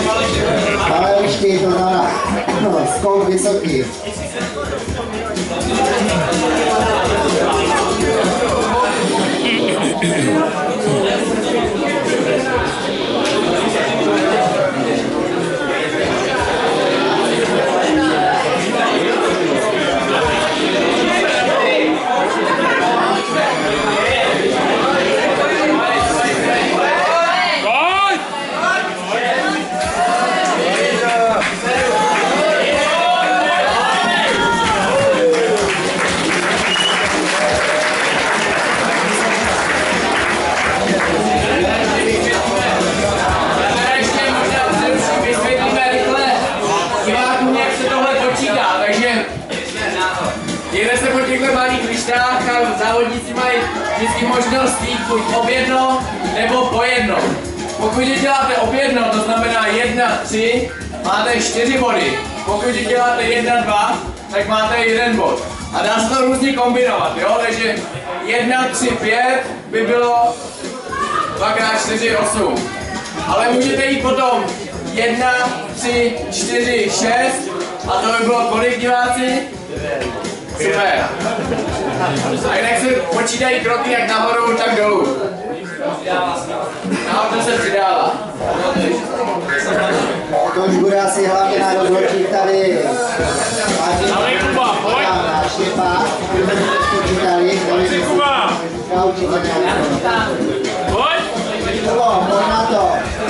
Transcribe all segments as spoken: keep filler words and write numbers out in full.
Ale už ty to znamená, no, skok vysoký. Závodníci mají vždycky možnost jít buď ob jedno nebo po jedno. Pokud je děláte ob jedno, to znamená jedna, tři, máte čtyři body. Pokud je děláte jedna, dva, tak máte jeden bod. A dá se to různě kombinovat, jo? Takže jedna, tři, pět by bylo dva krát čtyři, osm. Ale můžete jít potom jedna, tři, čtyři, šest a to by bylo kolik, diváci? Super. A jinak se počítají kroky jak nahoru, tak dolů. Nahoru se přidává. To už bude asi hlavně na rozhodčích tady. Ale Kuba, pojď! Štěpán, počítali, tady Kuba! Pojď! Kubo, pojď na to!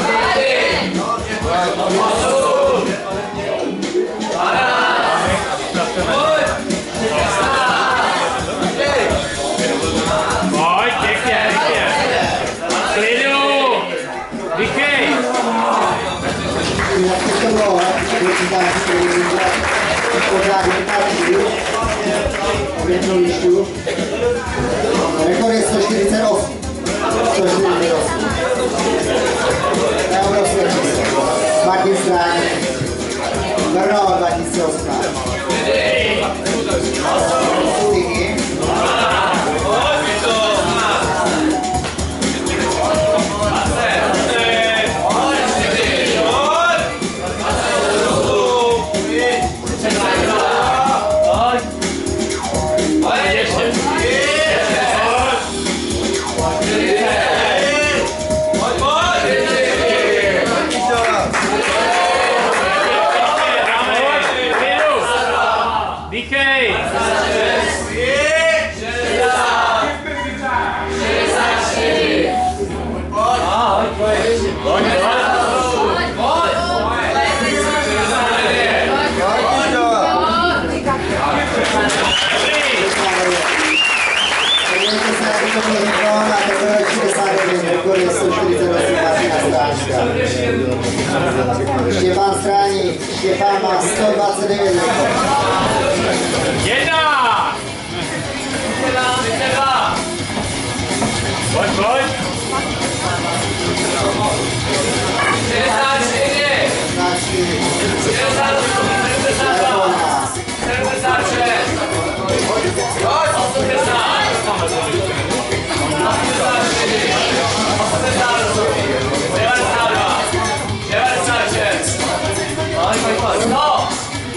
Pojď, pěkně, pěkně. Klidu! Dýchej! Jak to bylo, počítám si, pořád vypadí, jednou lištu. Rekord je sto čtyřicet osm. sto čtyřicet osm. To je obrovské číslo. Martin Stráník. Brno dva tisíce osmnáct. Stiky. Dýchej! Štěpán Stráník, Štěpán má sto dvacet devět. Jedna! Pojď, pojď! šedesát čtyři, šedesát osm, sedmdesát dva, sedmdesát šest, osmdesát, osmdesát čtyři, osmdesát osm, devadesát dva, devadesát šest, sto,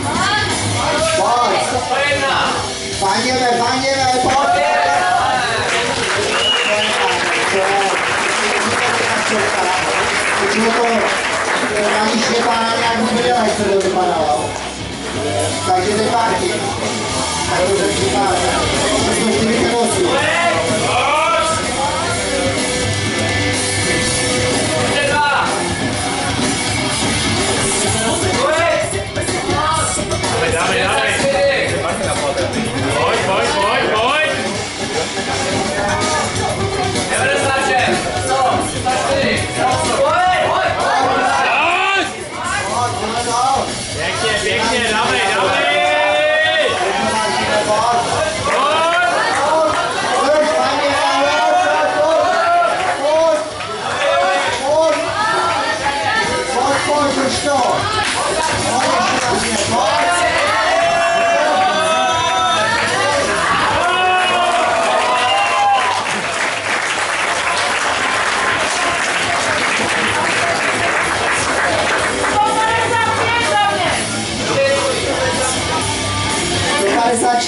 sto jedna, Fandíme, fandíme, pojď! Počему to ani Štěpána nějak nevěděla, jak to vypadalo. Takže to je parky. Tak to je Štěpán. sto čtyřicet osm. Dáme, dáme! Pojď, pojď, pojď, pojď! devadesát šest, sto, sto čtyři, sto osm, Pěkně, pěkně, dáme, dáme!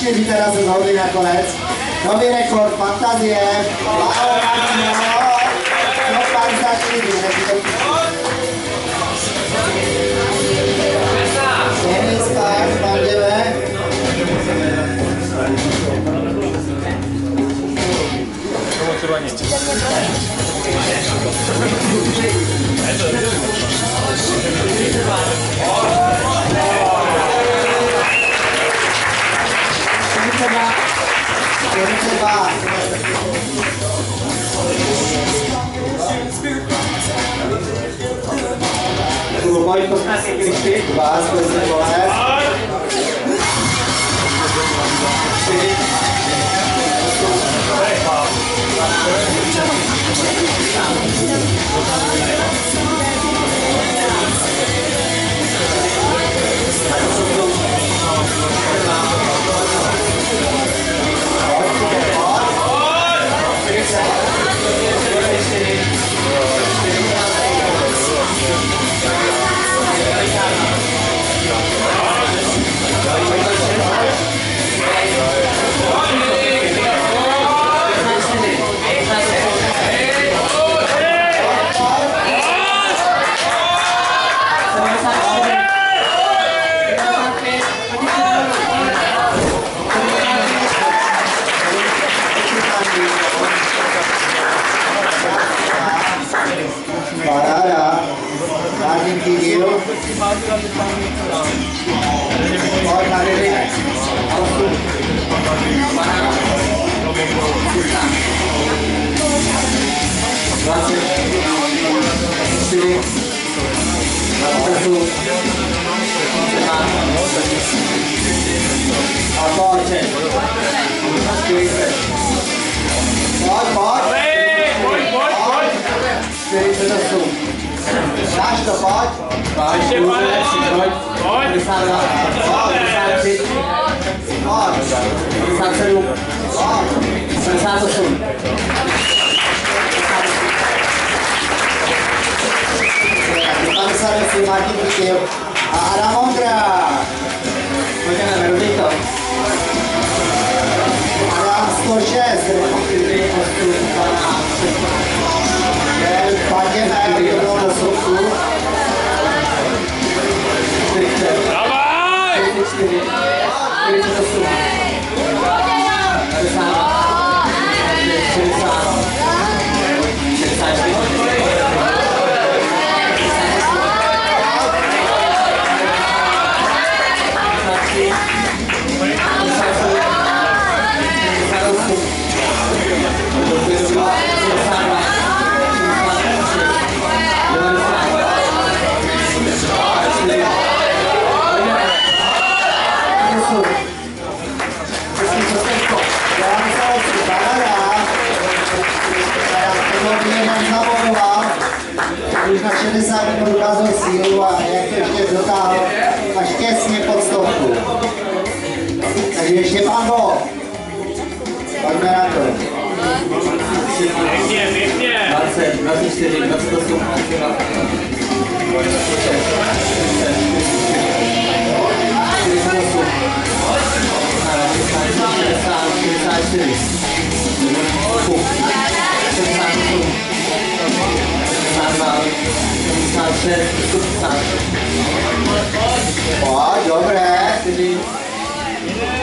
kteří teda se zhodli nakonec. Nový rekord, fantazie. sto padesát čtyři. Tenis, tak, spadněme. Boj poslední kričky, dva, zbyt vole. Paráda. Vážný díl. Pojď na ryby. dvacet čtyři. osm. A pojď. čtyřicet. Pojď, pojď. Pojď, pojď, pojď. čtyřicet osm. Dáš to, pojď. Pojď, Ještě pane. pojď. Pojď. padesát dva. Pojď, padesát tři. Pojď. padesát sedm. Pojď. padesát osm. padesát osm. Martin Kytil. A Adam Ondra. Pojďme, robí to. Adam sto šest. Padněme, vyhodnou do souku. Dávaj! čtyřicet čtyři. čtyřicet osm. padesát. šedesát. šedesát čtyři. Už na šedesát minut ukázal sílu a jak to ještě dotáhl až těsně pod stovku. Takže ještě pán Bo. Pojďme na to. Pěkně, pěkně. dvacet, dvacet čtyři, dvacet osm, šedesát čtyři. Pojď, dobré.